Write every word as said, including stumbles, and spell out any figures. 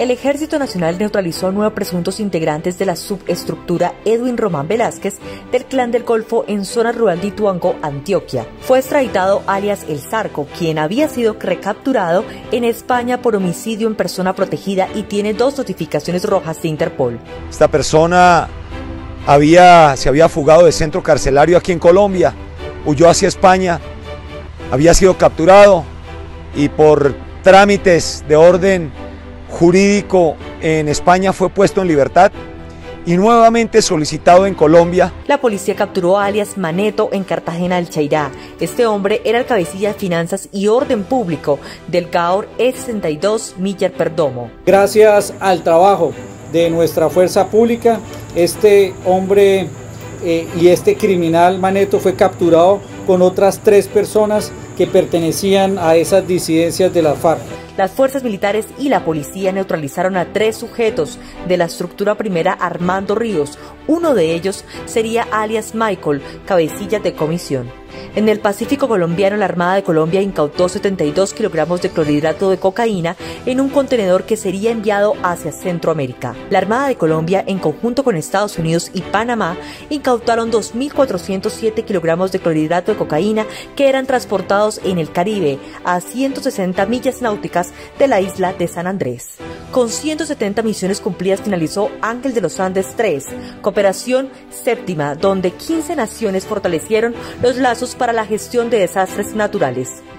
El Ejército Nacional neutralizó a nueve presuntos integrantes de la subestructura Edwin Román Velázquez del Clan del Golfo en zona rural de Ituango, Antioquia. Fue extraditado alias El Zarco, quien había sido recapturado en España por homicidio en persona protegida y tiene dos notificaciones rojas de Interpol. Esta persona había, se había fugado de centro carcelario aquí en Colombia, huyó hacia España, había sido capturado y por trámites de orden jurídico en España fue puesto en libertad y nuevamente solicitado en Colombia. La policía capturó a alias Maneto en Cartagena del Chairá. Este hombre era el cabecilla de finanzas y orden público del CAOR E sesenta y dos Millar Perdomo. Gracias al trabajo de nuestra fuerza pública, este hombre eh, y este criminal Maneto fue capturado con otras tres personas que pertenecían a esas disidencias de la FARC. Las fuerzas militares y la policía neutralizaron a tres sujetos de la estructura primera Armando Ríos. Uno de ellos sería alias Michael, cabecilla de comisión. En el Pacífico colombiano, la Armada de Colombia incautó setenta y dos kilogramos de clorhidrato de cocaína en un contenedor que sería enviado hacia Centroamérica. La Armada de Colombia, en conjunto con Estados Unidos y Panamá, incautaron dos mil cuatrocientos siete kilogramos de clorhidrato de cocaína que eran transportados en el Caribe a ciento sesenta millas náuticas de la isla de San Andrés. Con ciento setenta misiones cumplidas finalizó Ángel de los Andes tres, cooperación séptima, donde quince naciones fortalecieron los lazos para la gestión de desastres naturales.